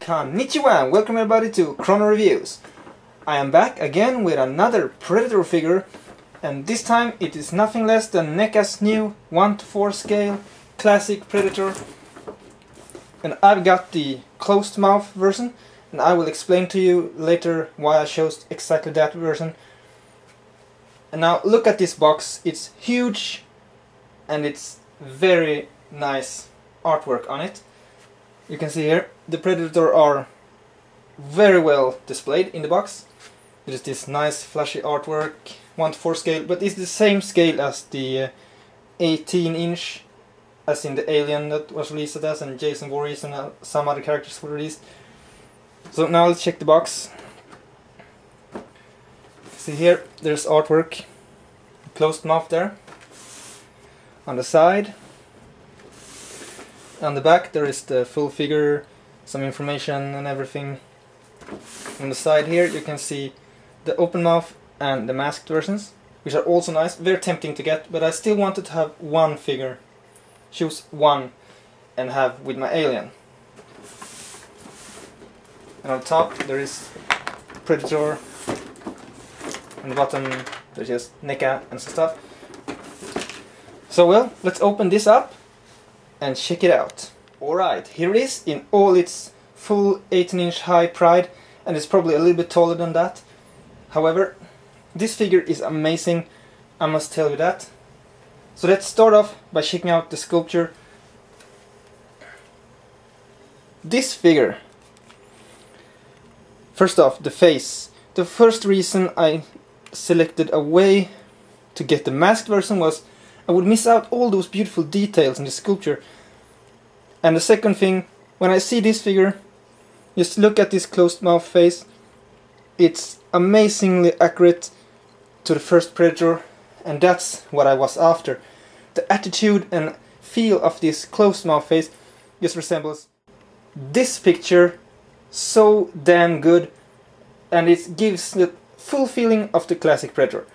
Konnichiwa! Welcome everybody to Chrono Reviews. I am back again with another Predator figure, and this time it is nothing less than NECA's new 1:4 scale classic Predator. And I've got the closed mouth version, and I will explain to you later why I chose exactly that version. And now look at this box. It's huge and it's very nice artwork on it. You can see here the Predator are very well displayed in the box. There's this nice flashy artwork, 1:4 scale, but it's the same scale as the 18-inch as in the Alien that was released as, and Jason Voorhees and some other characters were released. So now let's check the box. See here, there's artwork, closed mouth there. On the side, on the back there is the full figure, some information and everything. On the side here you can see the open mouth and the masked versions, which are also nice, very tempting to get, but I still wanted to have one figure. Choose one and have with my Alien. And on top there is Predator. On the bottom there's just NECA and some stuff. So well, let's open this up and check it out. Alright, here it is in all its full 18-inch high pride, and it's probably a little bit taller than that. However, this figure is amazing, I must tell you that. So let's start off by checking out the sculpture. This figure, first off, the face. The first reason I selected a way to get the masked version was I would miss out all those beautiful details in the sculpture. And the second thing, when I see this figure, just look at this closed mouth face. It's amazingly accurate to the first Predator, and that's what I was after. The attitude and feel of this closed mouth face just resembles this picture so damn good, and it gives the full feeling of the classic Predator.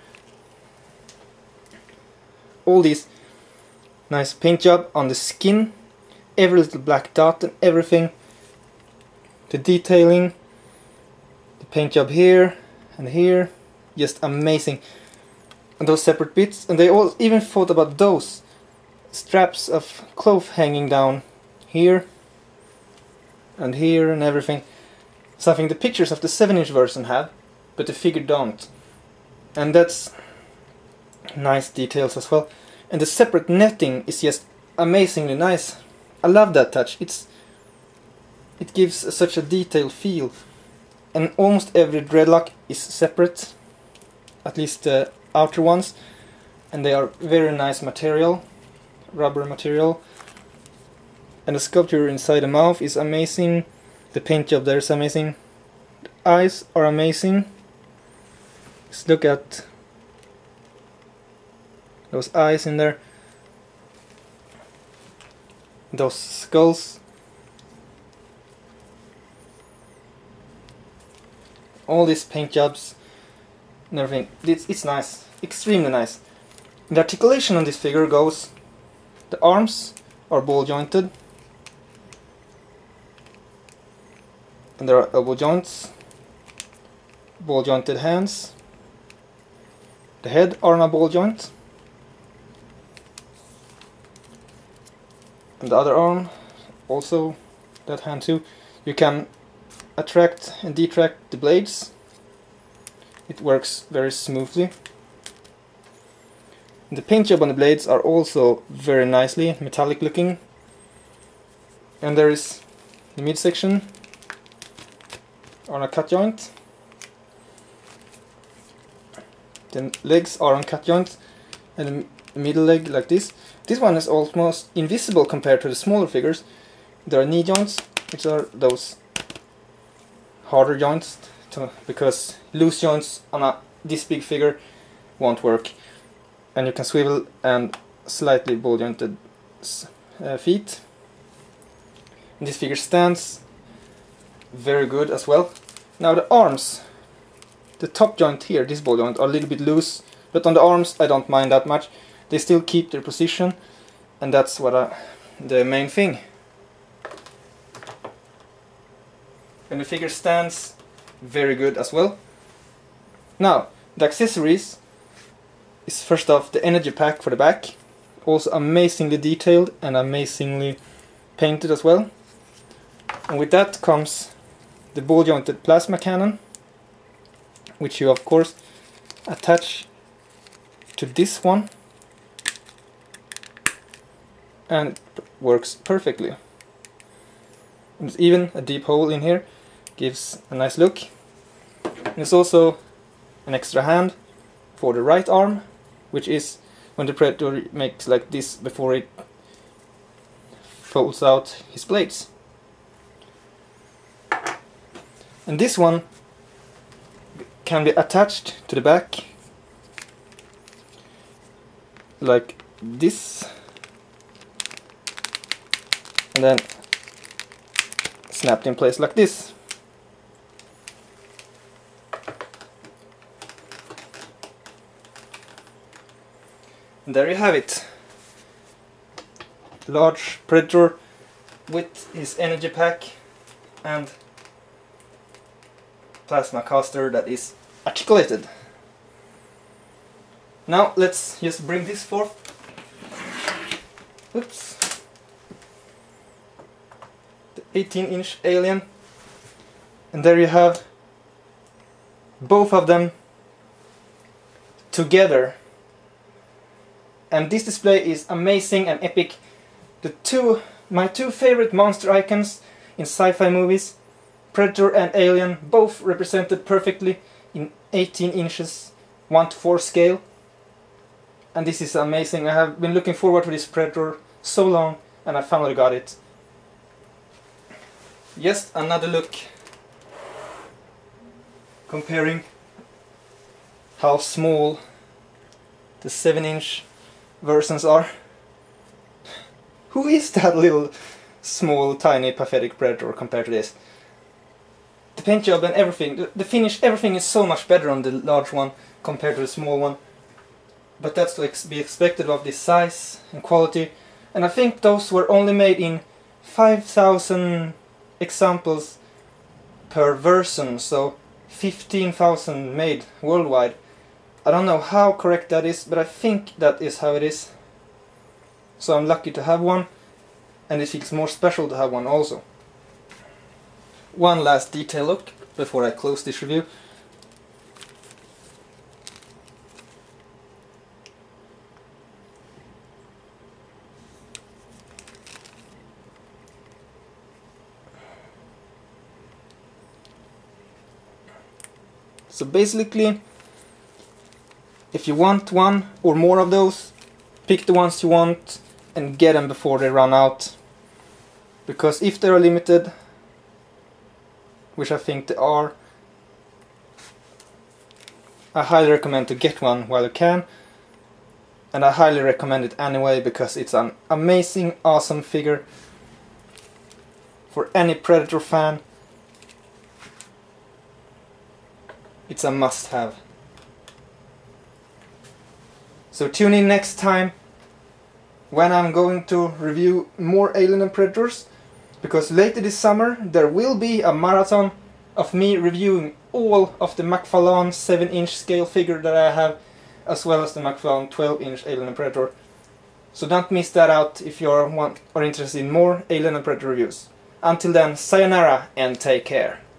All this nice paint job on the skin, every little black dot and everything, the detailing, the paint job here and here, just amazing. And those separate bits, and they all even thought about those straps of cloth hanging down here and here and everything. Something the pictures of the 7-inch version have, but the figure don't. And that's nice details as well. And the separate netting is just amazingly nice. I love that touch. It gives such a detailed feel. And almost every dreadlock is separate, at least the outer ones, and they are very nice material, rubber material. And the sculpture inside the mouth is amazing. The paint job there is amazing. The eyes are amazing. Just look at those eyes in there. Those skulls. All these paint jobs and everything. It's nice. Extremely nice. The articulation on this figure goes, the arms are ball jointed. And there are elbow joints. Ball jointed hands. The head are on a ball joint. And the other arm, also that hand too. You can attract and detract the blades. It works very smoothly. And the paint job on the blades are also very nicely metallic looking. And there is the midsection on a cut joint. The legs are on cut joints, and the middle leg like this. This one is almost invisible compared to the smaller figures. There are knee joints, which are those harder joints, because loose joints on this big figure won't work. And you can swivel and slightly ball jointed feet. And this figure stands very good as well. Now the arms, the top joint here, this ball joint, are a little bit loose, but on the arms I don't mind that much. They still keep their position, and that's what the main thing. and the figure stands very good as well. Now, the accessories is first off the energy pack for the back, also amazingly detailed and amazingly painted as well. And with that comes the ball jointed plasma cannon, which you of course attach to this one, and it works perfectly. There's even a deep hole in here, gives a nice look. And there's also an extra hand for the right arm, which is when the Predator makes like this before it folds out his blades. And this one can be attached to the back like this, and then snapped in place like this. And there you have it. Large Predator with his energy pack and plasma caster that is articulated. Now let's just bring this forth. Oops. The 18-inch Alien. And there you have both of them together. And this display is amazing and epic. My two favorite monster icons in sci-fi movies, Predator and Alien, both represented perfectly in 18 inches 1:4 scale. And this is amazing. I have been looking forward to this Predator so long, and I finally got it. Just another look comparing how small the 7-inch versions are. Who is that little small tiny pathetic Predator compared to this? The paint job and everything, the finish, everything is so much better on the large one compared to the small one. But that's to be expected of this size and quality. And I think those were only made in 5,000 examples per version, so 15,000 made worldwide. I don't know how correct that is, but I think that is how it is. So I'm lucky to have one, and it feels more special to have one also. One last detail look before I close this review. So basically, if you want one or more of those, pick the ones you want and get them before they run out. Because if they are limited, which I think they are, I highly recommend to get one while you can. And I highly recommend it anyway, because it's an amazing, awesome figure for any Predator fan. It's a must-have. So tune in next time when I'm going to review more Alien and Predators, because later this summer there will be a marathon of me reviewing all of the McFarlane 7-inch scale figure that I have, as well as the McFarlane 12-inch Alien and Predator. So don't miss that out if you are interested in more Alien and Predator reviews. Until then, sayonara and take care.